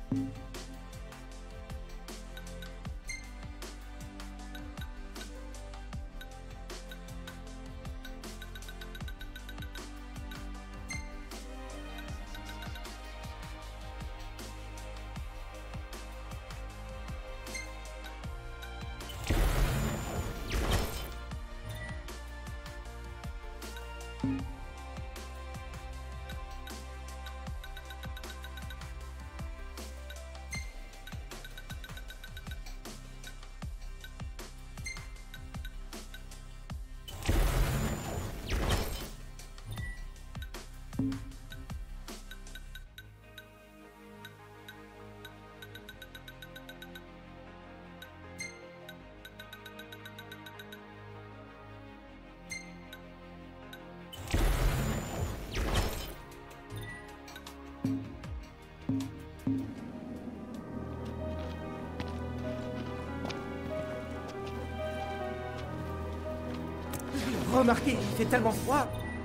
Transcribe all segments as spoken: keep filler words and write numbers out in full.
Remarquez, il fait tellement froid.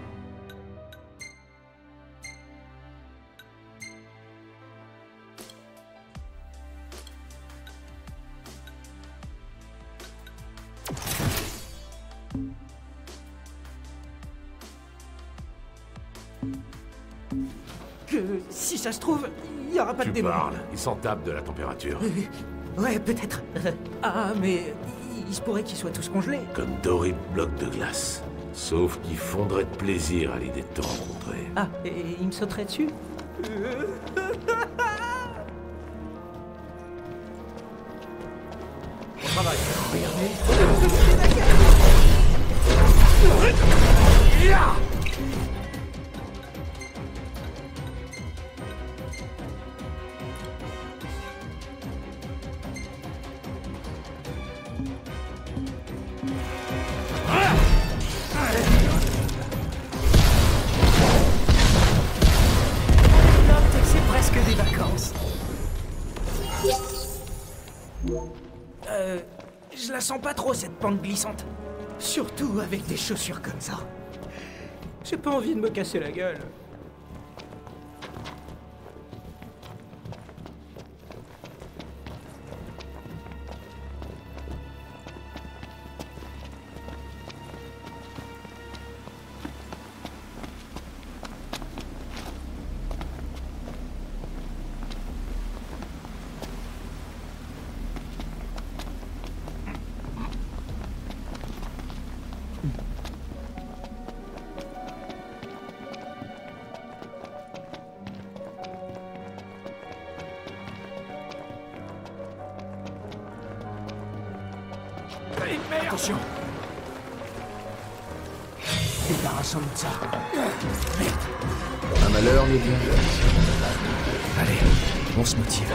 Que si ça se trouve, il n'y aura pas Tu de démon. parles, ils s'en tapent de la température. Euh, Ouais, peut-être. Ah, mais il, il se pourrait qu'ils soient tous congelés. Comme d'horribles blocs de glace. Sauf qu'ils fondraient de plaisir à l'idée de te rencontrer. Ah, et il me sauterait dessus? Bon travail. C'est presque des vacances. Euh... Je la sens pas trop, cette pente glissante. Surtout avec des chaussures comme ça. J'ai pas envie de me casser la gueule. Attention. Débarrassons-nous de ça. Merde. Un malheur, mais bien. Allez, on se motive.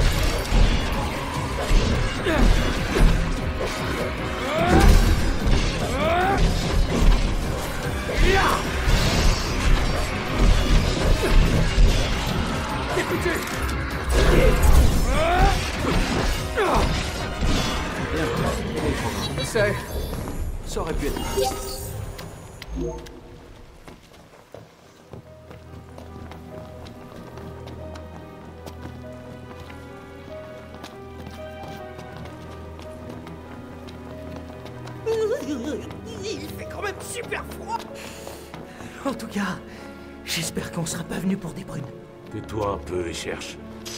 Écoutez. C'est... Ça aurait pu être... Il fait quand même super froid. En tout cas, j'espère qu'on sera pas venu pour des brunes. Tais-toi un peu et cherche.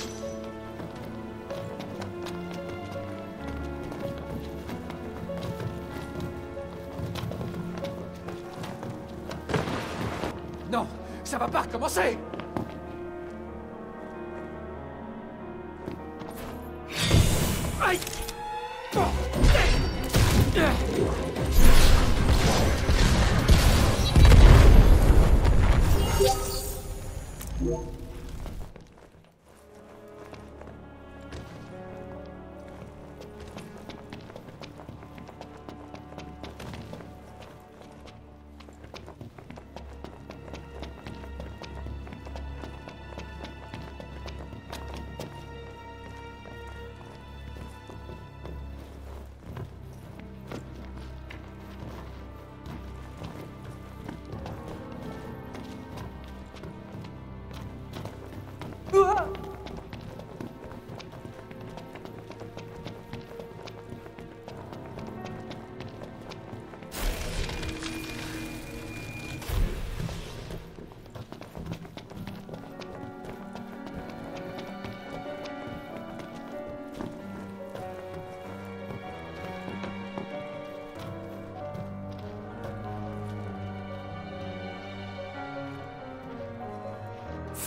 Non, ça va pas recommencer. Aïe!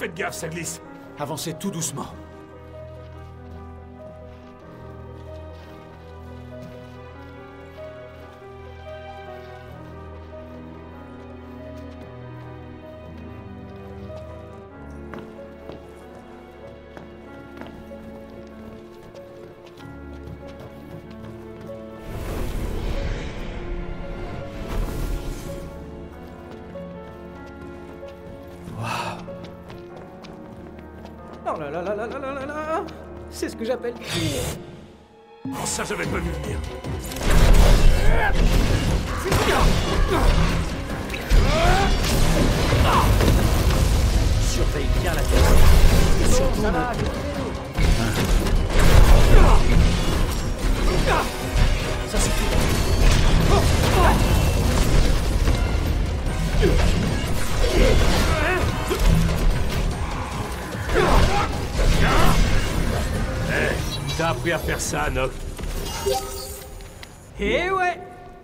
Faites gaffe, ça glisse. Avancez tout doucement. Oh là là là là là là là là. C'est ce que j'appelle... Oh, ça, j'avais pas vu venir. Surveille bien la tête. Et surtout, ça ne- va, Ça suffit. T'as appris à faire ça, Noc. Eh ouais.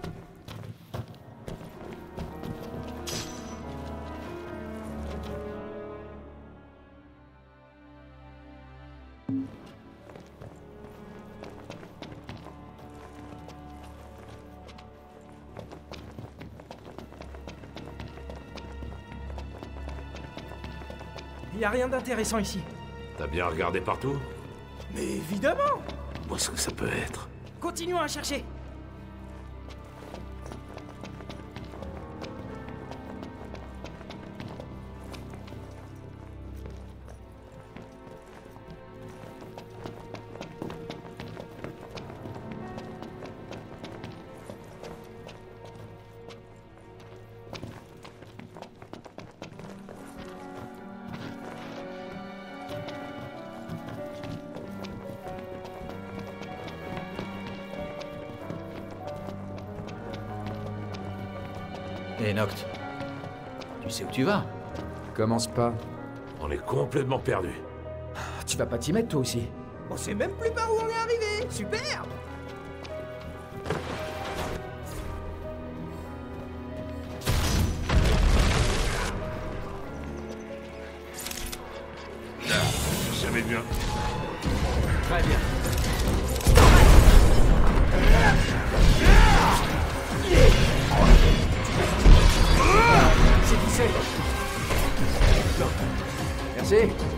Y a rien d'intéressant ici. T'as bien regardé partout? Mais évidemment. Où est-ce que ça peut être? Continuons à chercher. Hé, Noct. Tu sais où tu vas? Commence pas. On est complètement perdu. Tu vas pas t'y mettre toi aussi? On sait même plus par où on est arrivé. Super. Jamais bien. Très bien. C'est qui c'est? Merci.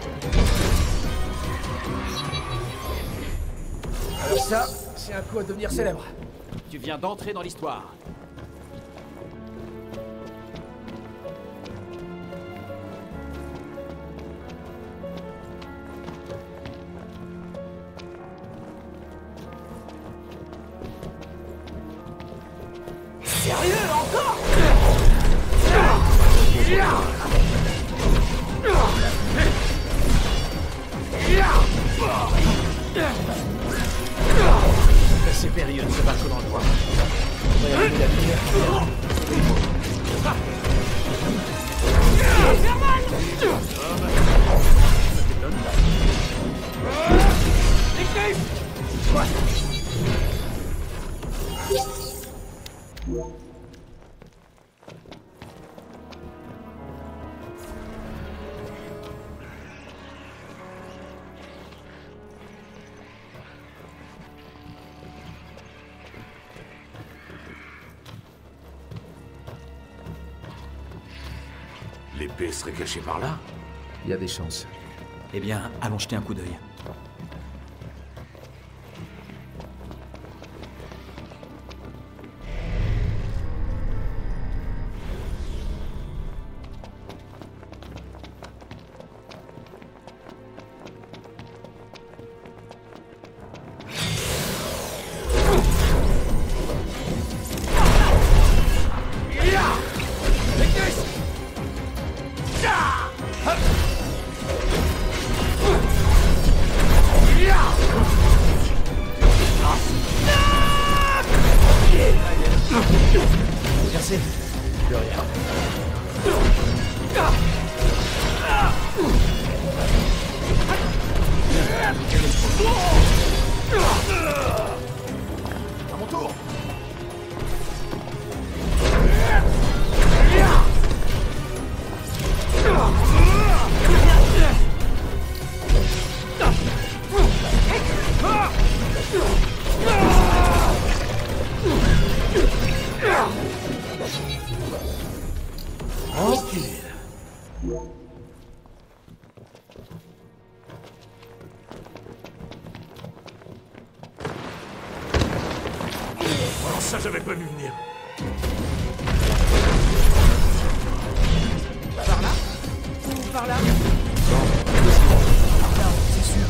Alors ça, c'est un coup à devenir célèbre. Tu viens d'entrer dans l'histoire. Sérieux, encore? C'est périlleux de se battre dans le bois. L'épée serait cachée par là? Il y a des chances. Eh bien, allons jeter un coup d'œil. Tranquille. Oh, ça, j'avais pas vu venir. Par là? Ou par là? Là, c'est sûr.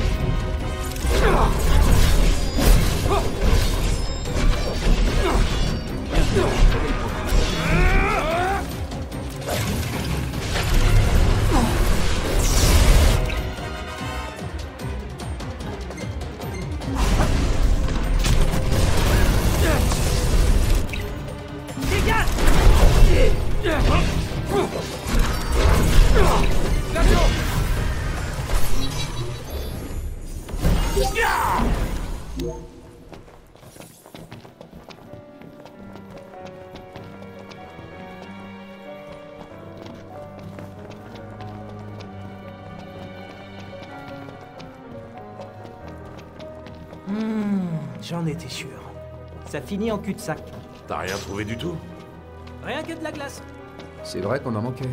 Hmm, j'en étais sûr. Ça finit en cul-de-sac. T'as rien trouvé du tout? Rien que de la glace. C'est vrai qu'on en manquait.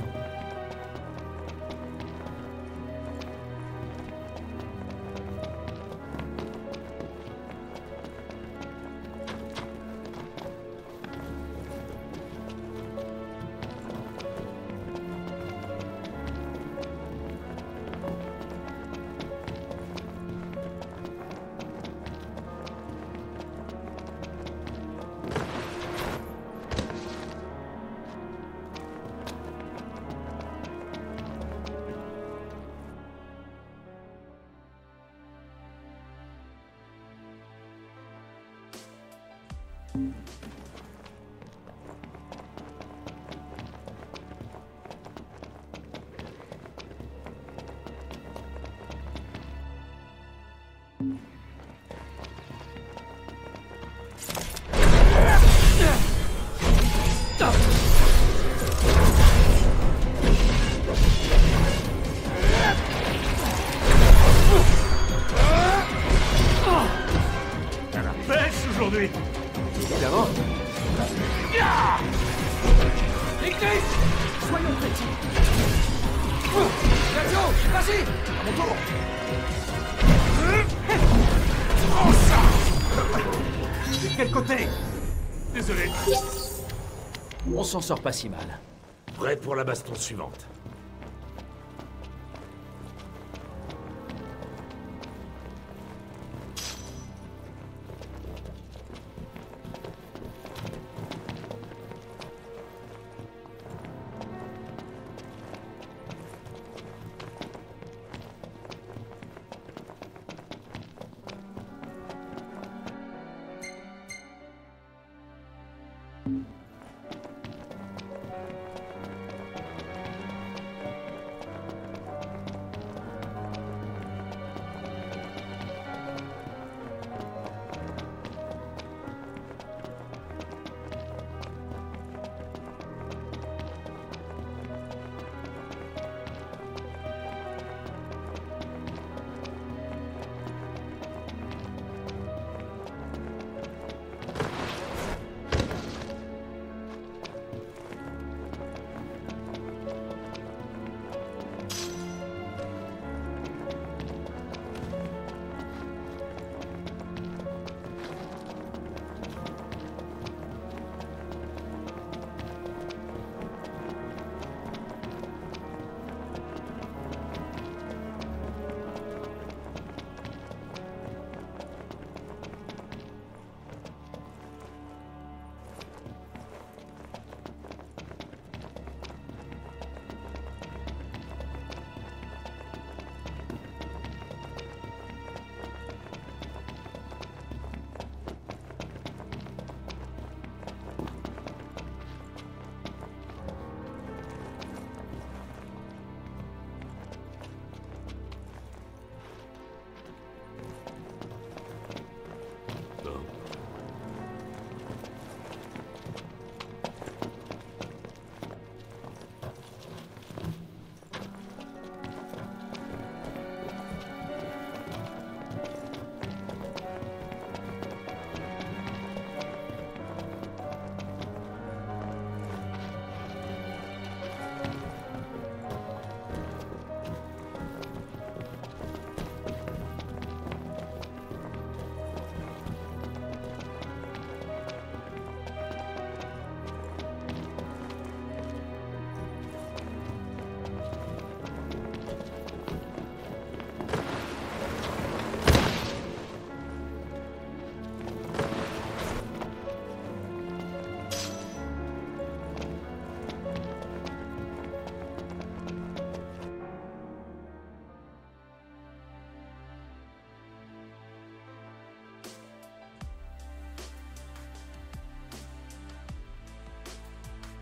Aujourd'hui. Évidemment. Église! Soyons précis. Sergio, vas-y. À mon tour. Oh ça! De quel côté? Désolé. On s'en sort pas si mal. Prêt pour la baston suivante.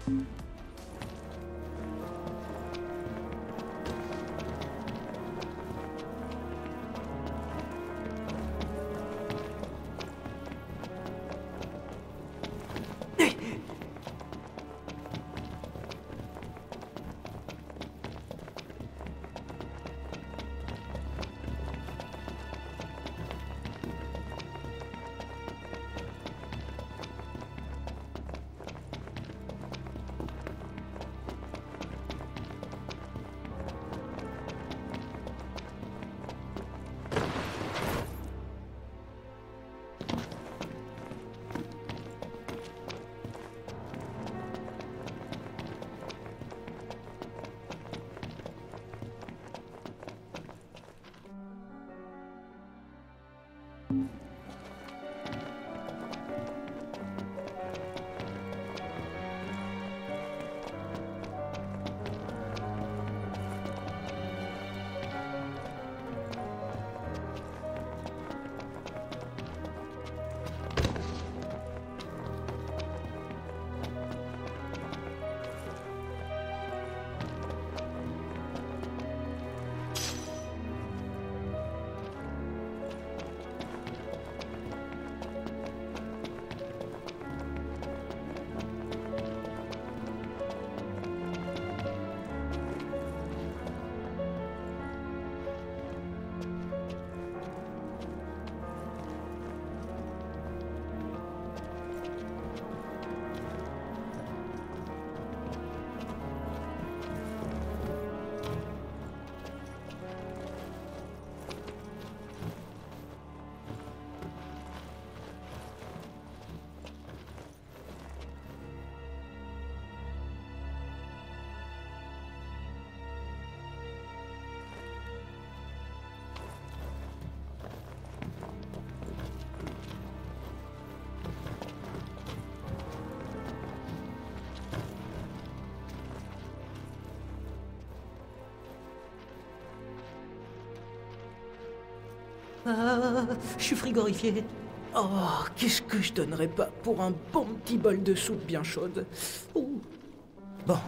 Ah, je suis frigorifié. Oh, qu'est-ce que je donnerais pas pour un bon petit bol de soupe bien chaude. Ouh. Bon,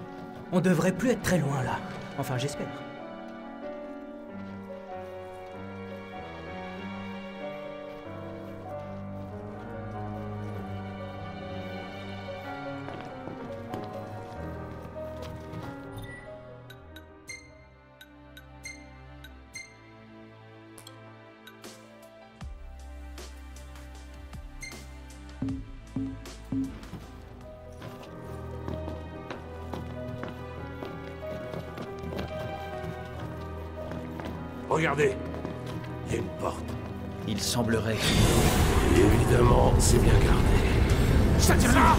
on devrait plus être très loin là. Enfin, j'espère. Regardez, il y a une porte. Il semblerait Et évidemment, c'est bien gardé. Ça tire là.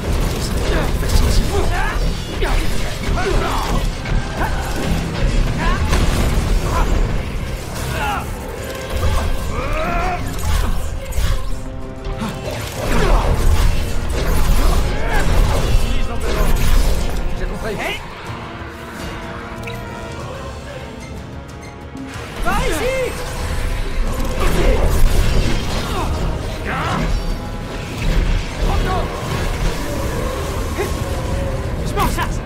J'ai compris. Par ici. Je m'en chasse.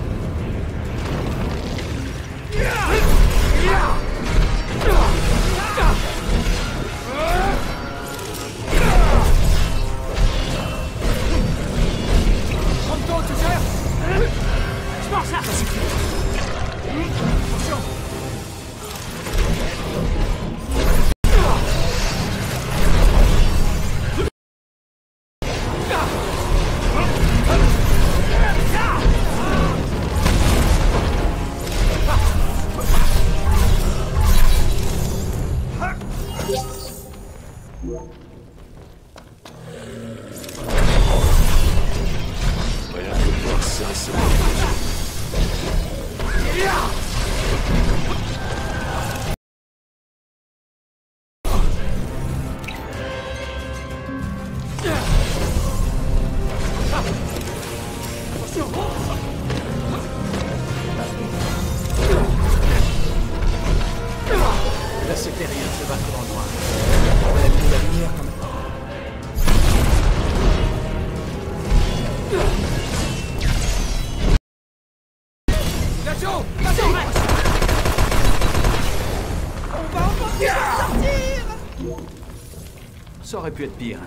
Pronto, tu gères? Je m'en chasse. Attention. Rien que voir ça, c'est bon. Là, c'était rien de se battre dans le noir. On va allumer la lumière quand même. Ça aurait pu être pire.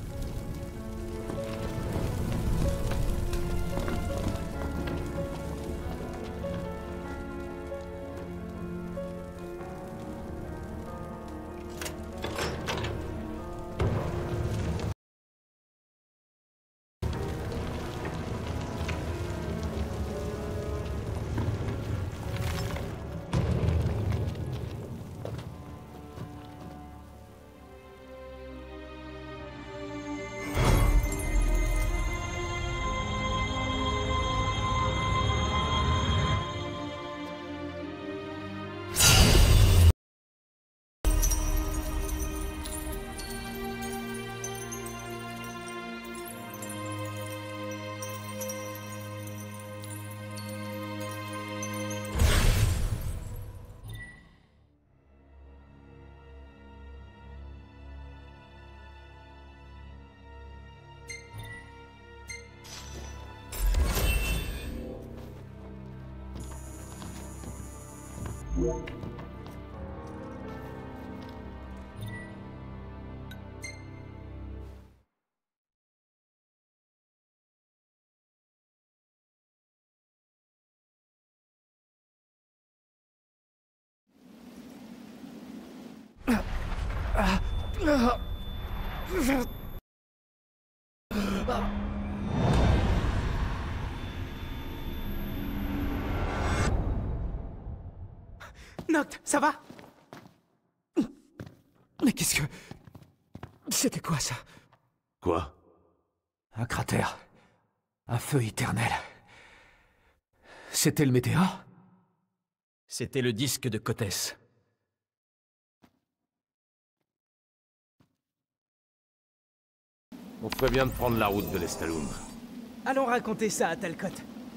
Noct, ça va? Mais qu'est-ce que... C'était quoi, ça? Quoi? Un cratère. Un feu éternel. C'était le météore? C'était le disque de Kotès. On ferait bien de prendre la route de l'Estaloum. Allons raconter ça à Talcott.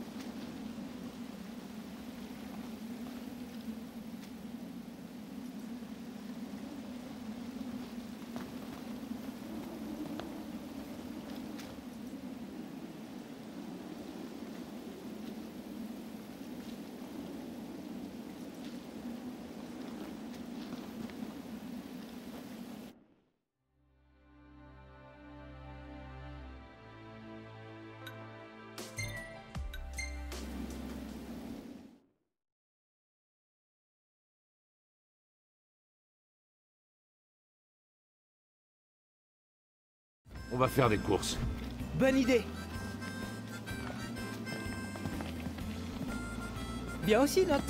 On va faire des courses. Bonne idée. Bien aussi, Noct.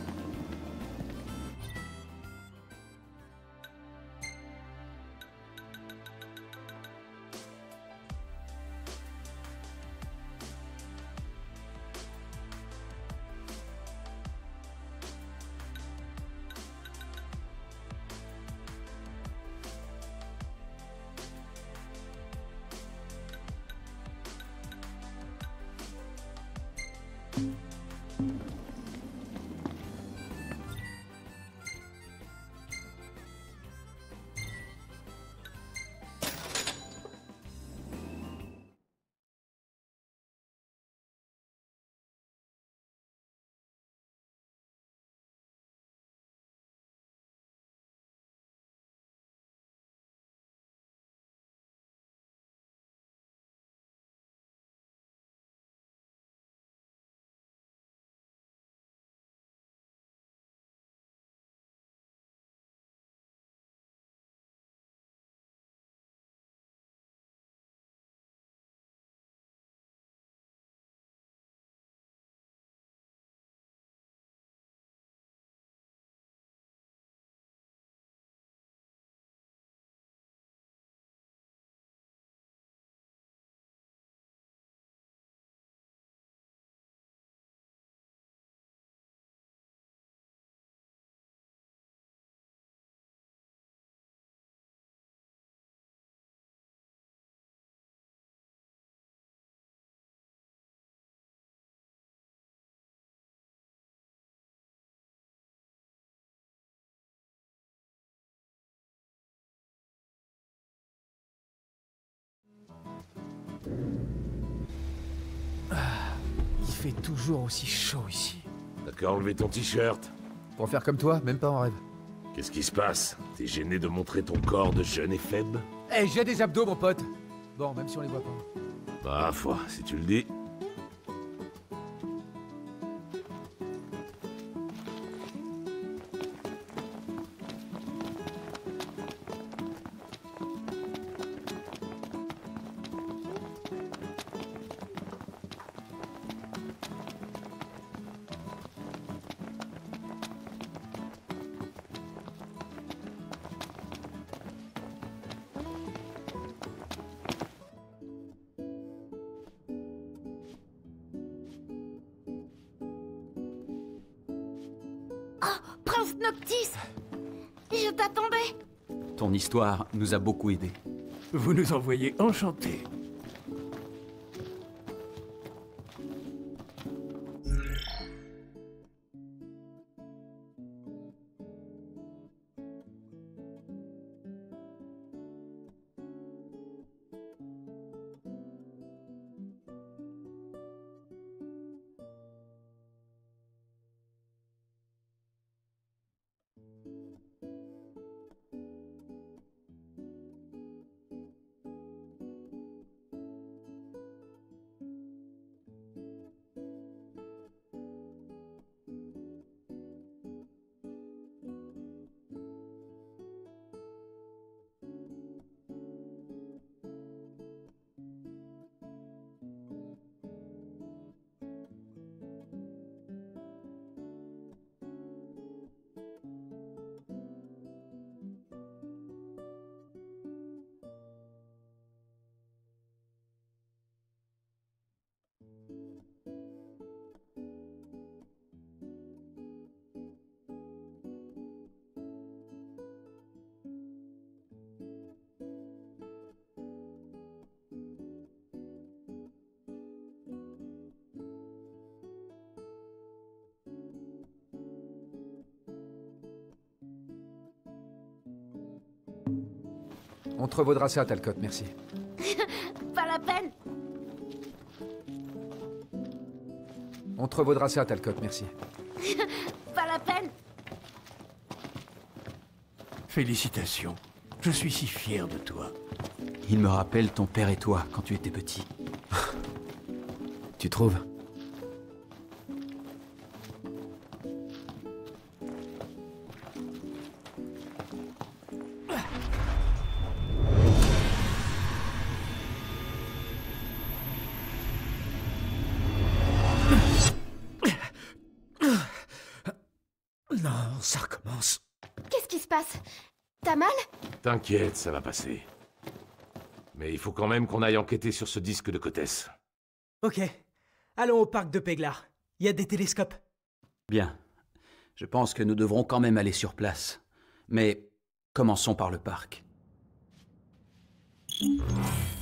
Il fait toujours aussi chaud ici. T'as qu'à enlever ton t-shirt. Pour faire comme toi, même pas en rêve. Qu'est-ce qui se passe? T'es gêné de montrer ton corps de jeune et faible? Eh, j'ai des abdos, mon pote. Bon, même si on les voit pas. Bah, foi, si tu le dis. Prince Noctis! Je t'attendais! Ton histoire nous a beaucoup aidés. Vous nous envoyez enchantés. On te revaudra ça, Talcott, merci. Pas la peine! On te revaudra ça, Talcott, merci. Pas la peine! Félicitations. Je suis si fier de toi. Il me rappelle ton père et toi quand tu étais petit. Tu trouves? Non, ça recommence. Qu'est-ce qui se passe? T'as mal? T'inquiète, ça va passer. Mais il faut quand même qu'on aille enquêter sur ce disque de Kotès. Ok. Allons au parc de Peglar. Il y a des télescopes. Bien. Je pense que nous devrons quand même aller sur place. Mais commençons par le parc.